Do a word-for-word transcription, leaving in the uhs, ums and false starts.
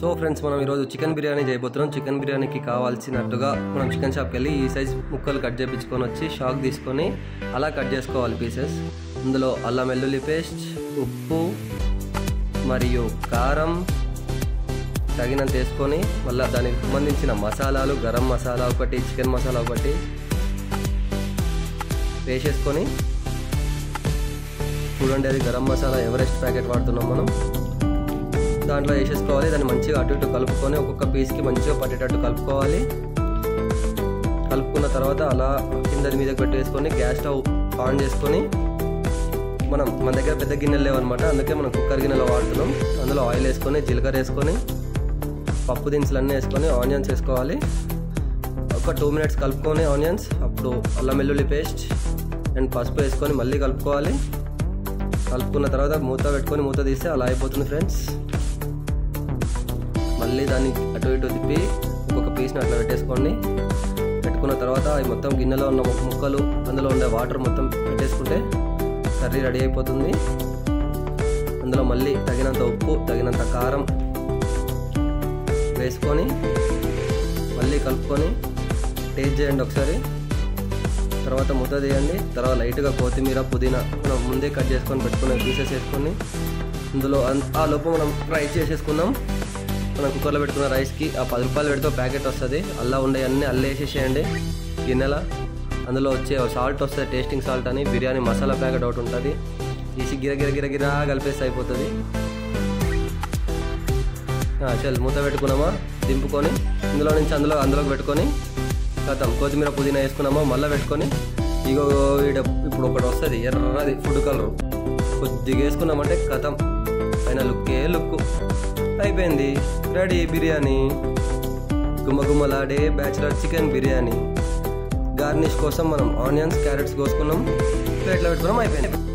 So friends, మనం ఈరోజు chicken biryani చేయబోతున్నాం. చికెన్ బిర్యానీకి కావాల్సినట్టుగా మనం చికెన్ షాప్కి వెళ్ళి ఈ సైజ్ ముక్కలు కట్ చేయించుకొని వచ్చి షాక్ తీసుకొని అలా కట్ చేసుకోవాలి పీసెస్. ఇందులో అల్లం వెల్లుల్లి పేస్ట్, ఉప్పు మరియు కారం తగినంత వేసుకొని మళ్ళీ దానికి సంబంధించిన మసాలాలు, గరం మసాలా ఒకటి, చికెన్ మసాలా ఒకటి వేసేసుకొని, చూడండి అది గరం మసాలా ఎవరెస్ట్ ప్యాకెట్ వాడుతున్నాం మనం, దాంట్లో వేసేసుకోవాలి. దాన్ని మంచిగా అటు ఇటు కలుపుకొని ఒక్కొక్క పీస్కి మంచిగా పట్టేటట్టు కలుపుకోవాలి. కలుపుకున్న తర్వాత అలా కింద మీదకి పెట్టేసుకొని గ్యాస్ స్టవ్ ఆన్ చేసుకొని, మనం మన దగ్గర పెద్ద గిన్నెలు లేవన్నమాట, అందుకే మనం కుక్కర్ గిన్నెలో వాడుతున్నాం. అందులో ఆయిల్ వేసుకొని, జీలకర్ర వేసుకొని, పప్పు దినుసులు అన్నీ వేసుకొని ఆనియన్స్ వేసుకోవాలి. ఒక టూ మినిట్స్ కలుపుకొని ఆనియన్స్, అప్పుడు అల్లం వెల్లుల్లి పేస్ట్ అండ్ పసుపు వేసుకొని మళ్ళీ కలుపుకోవాలి. కలుపుకున్న తర్వాత మూత పెట్టుకొని మూత తీస్తే అలా అయిపోతుంది ఫ్రెండ్స్. మళ్ళీ దాన్ని అటు ఇటు తిప్పి ఒక్కొక్క పీస్ని అట్లా పెట్టేసుకోండి. పెట్టుకున్న తర్వాత అవి మొత్తం గిన్నెలో ఉన్న ముక్కలు, అందులో ఉండే వాటర్ మొత్తం పెట్టేసుకుంటే కర్రీ రెడీ అయిపోతుంది. అందులో మళ్ళీ తగినంత ఉప్పు, తగినంత కారం వేసుకొని మళ్ళీ కలుపుకొని టేస్ట్ చేయండి ఒకసారి. తర్వాత మూత తీయండి. తర్వాత లైట్గా కొత్తిమీర, పుదీనా మనం ముందే కట్ చేసుకొని పెట్టుకునే పీసెస్ వేసుకొని ఇందులో ఆ లోపు మనం రైస్ చేసేసుకుందాం. మనం కుక్కర్లో పెట్టుకున్న రైస్కి ఆ పది రూపాయలు పెడితే ప్యాకెట్ వస్తుంది, అల్లా ఉండే అన్నీ అల్లా వేసేసేయండి గిన్నెల. అందులో వచ్చే సాల్ట్ వస్తుంది, టేస్టింగ్ సాల్ట్ అని, బిర్యానీ మసాలా ప్యాకెట్ ఒకటి ఉంటుంది, తీసి గిర గిర గిర గిరా కలిపేస్తే అయిపోతుంది. చల్ మూత పెట్టుకున్నామా, దింపుకొని ఇందులో నుంచి అందులో అందులోకి పెట్టుకొని కథం కొత్తిమీర పుదీనా వేసుకున్నామా, మళ్ళీ పెట్టుకొని ఇగో ఇప్పుడు ఒకటి వస్తుంది ఎర్రది ఫుడ్ కలర్, కొద్దిగా వేసుకున్నామంటే కథం పైన లుక్కే లుక్ అయిపోయింది. రెడీ బిర్యానీ, గుమ్మగుమ్మలాడే బ్యాచిలర్ చికెన్ బిర్యానీ. గార్నిష్ కోసం మనం ఆనియన్స్, క్యారెట్స్ కోసుకున్నాం, ప్లేట్లో పెట్టుకున్నాం, అయిపోయింది.